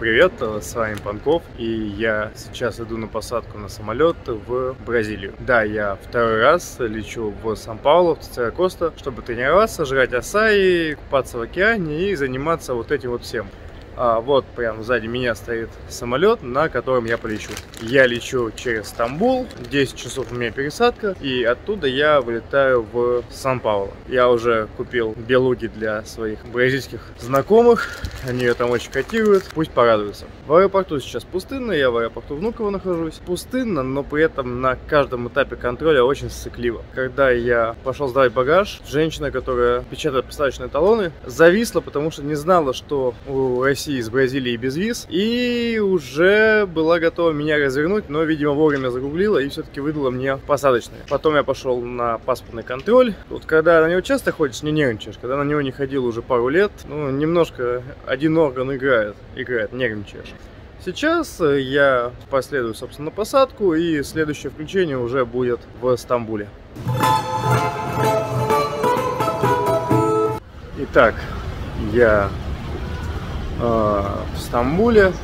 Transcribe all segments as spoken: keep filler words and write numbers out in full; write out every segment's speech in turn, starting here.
привет, с вами Панков, и я сейчас иду на посадку на самолет в Бразилию. Да, я второй раз лечу в Сан-Паулу, в Церкоста, чтобы тренироваться, жрать асаи, купаться в океане и заниматься вот этим вот всем. А вот прямо сзади меня стоит самолет, на котором я полечу. Я лечу через Стамбул, десять часов у меня пересадка, и оттуда я вылетаю в Сан-Паулу. Я уже купил белуги для своих бразильских знакомых, они ее там очень котируют, пусть порадуются. В аэропорту сейчас пустынно, я в аэропорту Внуково нахожусь. Пустынно, но при этом на каждом этапе контроля очень сцикливо. Когда я пошел сдавать багаж, женщина, которая печатает посадочные талоны, зависла, потому что не знала, что у России из Бразилии без виз, и уже была готова меня развернуть, но, видимо, вовремя загуглила и все-таки выдала мне посадочные. Потом я пошел на паспортный контроль. Вот когда на него часто ходишь, не нервничаешь. Когда на него не ходил уже пару лет, ну, немножко один орган играет, играет, нервничаешь. Сейчас я последую, собственно, посадку, и следующее включение уже будет в Стамбуле. Итак, я в Стамбуле,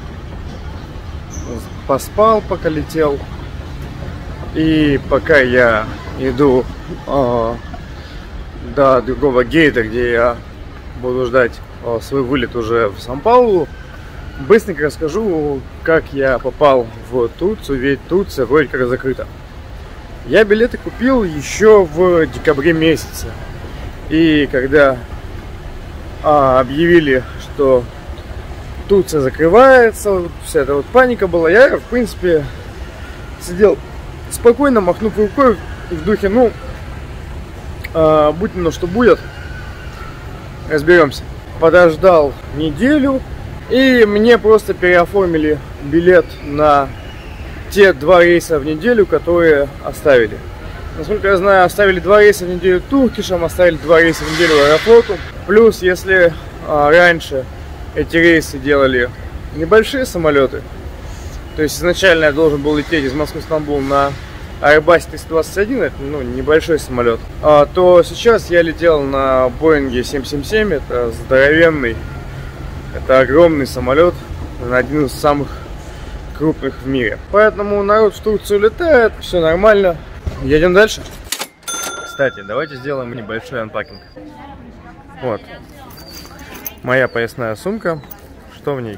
поспал, пока летел, и пока я иду э, до другого гейта, где я буду ждать э, свой вылет уже в Сан-Паулу, быстренько расскажу, как я попал в Турцию, ведь Турция вроде как закрыта. Я билеты купил еще в декабре месяце, и когда э, объявили, что Турция закрывается, вот вся эта вот паника была, я, в принципе, сидел спокойно, махнув рукой в духе, ну, э, будь оно что будет, разберемся. Подождал неделю, и мне просто переоформили билет на те два рейса в неделю, которые оставили. Насколько я знаю, оставили два рейса в неделю Туркишем, оставили два рейса в неделю Аэрофлоту. Плюс, если э, раньше эти рейсы делали небольшие самолеты, то есть изначально я должен был лететь из Москвы в Стамбул на Airbus триста двадцать один, это, ну, небольшой самолет, а, то сейчас я летел на Боинге семь семь семь, это здоровенный, это огромный самолет, один из самых крупных в мире. Поэтому народ в Турцию летает, все нормально. Едем дальше. Кстати, давайте сделаем небольшой анпакинг. Вот. Моя поясная сумка. Что в ней?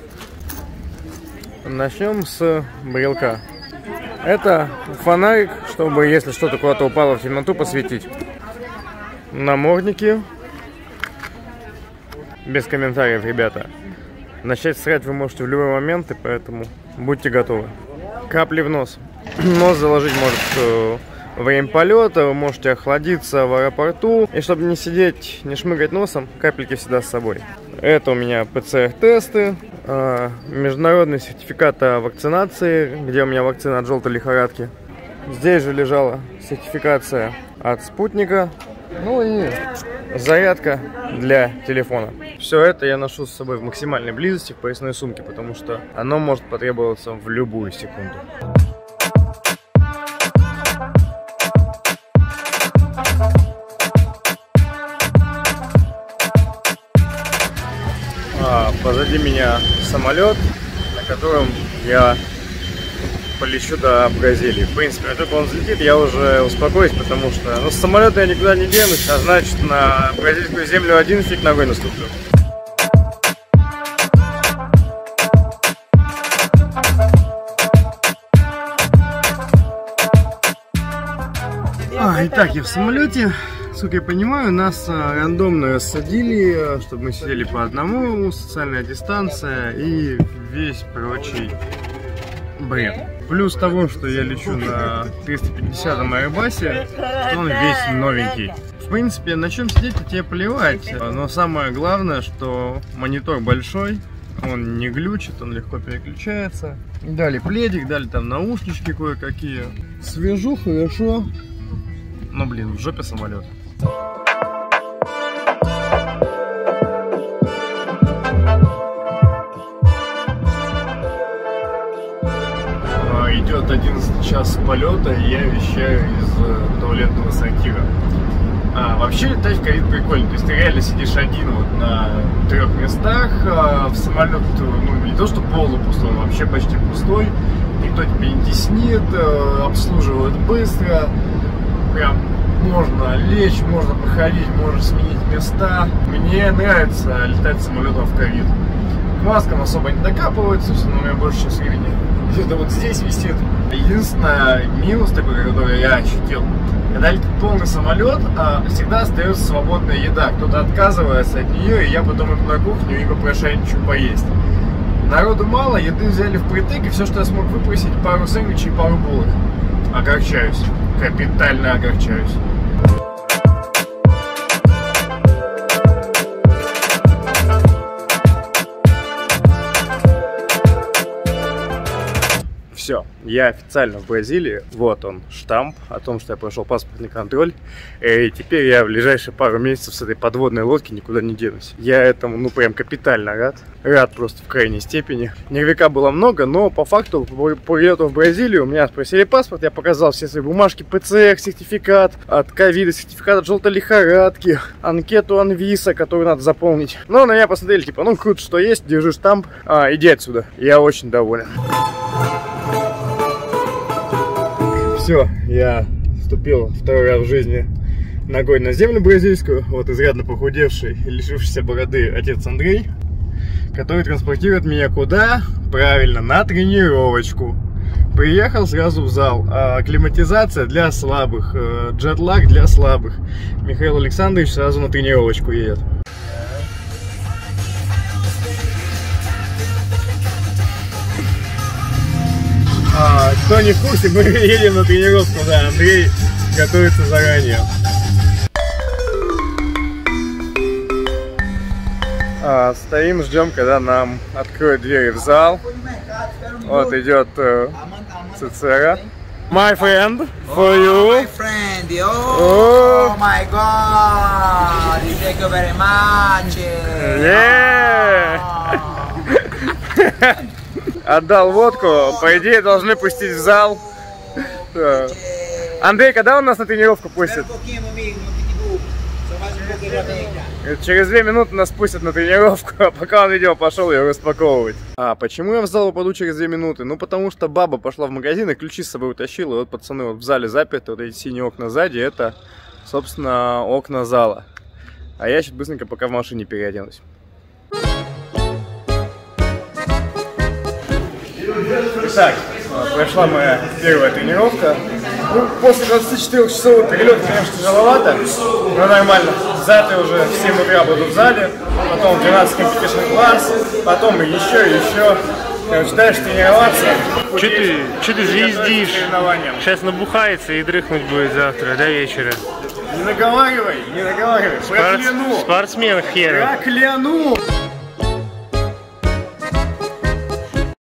Начнем с брелка. Это фонарик, чтобы, если что-то куда-то упало в темноту, посветить. Намордники. Без комментариев, ребята. Начать срать вы можете в любой момент, и поэтому будьте готовы. Капли в нос. Нос заложить может во время полета, вы можете охладиться в аэропорту. И чтобы не сидеть, не шмыгать носом, капельки всегда с собой. Это у меня ПЦР-тесты, международный сертификат о вакцинации, где у меня вакцина от желтой лихорадки. Здесь же лежала сертификация от спутника. Ну и зарядка для телефона. Все это я ношу с собой в максимальной близости в поясной сумке, потому что оно может потребоваться в любую секунду. А позади меня самолет, на котором я полечу до Бразилии. В принципе, как только он взлетит, я уже успокоюсь, потому что ну, с самолета я никуда не денусь, а значит, на бразильскую землю один фиг ногой наступлю. А, итак, я в самолете. Сколько я понимаю, нас а, рандомно рассадили, чтобы мы сидели по одному, социальная дистанция и весь прочий бред. Плюс того, что я лечу на триста пятидесятом Airbus, что он весь новенький. В принципе, на чем сидеть, тебе плевать, но самое главное, что монитор большой, он не глючит, он легко переключается. Дали пледик, дали там наушнички кое-какие. Свежу, хорошо. Но, блин, в жопе самолет. Идет одиннадцатый час полета, и я вещаю из туалетного сортира. А, вообще летать в ковид прикольно, то есть ты реально сидишь один вот на трех местах, а в самолет, ну не то что полупустой, вообще почти пустой, никто тебя не теснит, обслуживают быстро, прям можно лечь, можно походить, можно сменить места. Мне нравится летать самолетом в ковид. К маскам особо не докапываются, все равно у меня больше сейчас времени где-то вот здесь висит. Единственный минус такой, который я ощутил, когда летит полный самолет, всегда остается свободная еда. Кто-то отказывается от нее, и я потом иду на кухню и попрошайничаю поесть. Народу мало, еды взяли впритык, и все, что я смог выпросить, пару сэндвичей и пару булок. Огорчаюсь. Капитально огорчаюсь. Все, я официально в Бразилии, вот он, штамп о том, что я прошел паспортный контроль, и теперь я в ближайшие пару месяцев с этой подводной лодки никуда не денусь. Я этому, ну, прям капитально рад, рад просто в крайней степени. Нервяка было много, но по факту по прилету в Бразилию у меня спросили паспорт, я показал все свои бумажки, ПЦР, сертификат от ковида, сертификат от желтой лихорадки, анкету Анвиса, которую надо заполнить. Но на меня посмотрели, типа, ну, круто, что есть, держи штамп, а, иди отсюда. Я очень доволен. Все, я вступил второй раз в жизни ногой на землю бразильскую. Вот изрядно похудевший, лишившийся бороды отец Андрей, который транспортирует меня куда? Правильно, на тренировочку. Приехал сразу в зал. А, климатизация для слабых, а, джетлаг для слабых. Михаил Александрович сразу на тренировочку едет. А, кто не в курсе, мы едем на тренировку, да, Андрей готовится заранее. А, стоим, ждем, когда нам откроют двери в зал. Вот идет э, Цицера. My friend, for you. Oh, my friend, oh, oh my God, thank you very much. Yeah. Отдал водку, по идее должны пустить в зал. Андрей, когда он нас на тренировку пустит? Через две минуты нас пустят на тренировку, а пока он, видимо, пошел ее распаковывать. А почему я в зал упаду через две минуты? Ну потому что баба пошла в магазин и ключи с собой утащила. И вот пацаны вот в зале заперты, вот эти синие окна сзади, это, собственно, окна зала. А я сейчас быстренько пока в машине переоденусь. Итак, прошла моя первая тренировка. Ну, после двадцатичетырёхчасового перелета, конечно, тяжеловато, но нормально. Завтра уже в семь утра буду в зале, потом в двенадцать компетишн класс, потом еще и еще. Короче, дальше тренироваться. Че ты, че ты звездишь? Сейчас набухается и дрыхнуть будет завтра до вечера. Не наговаривай, не наговаривай. Спорт... Спортсмен хер. Прокляну!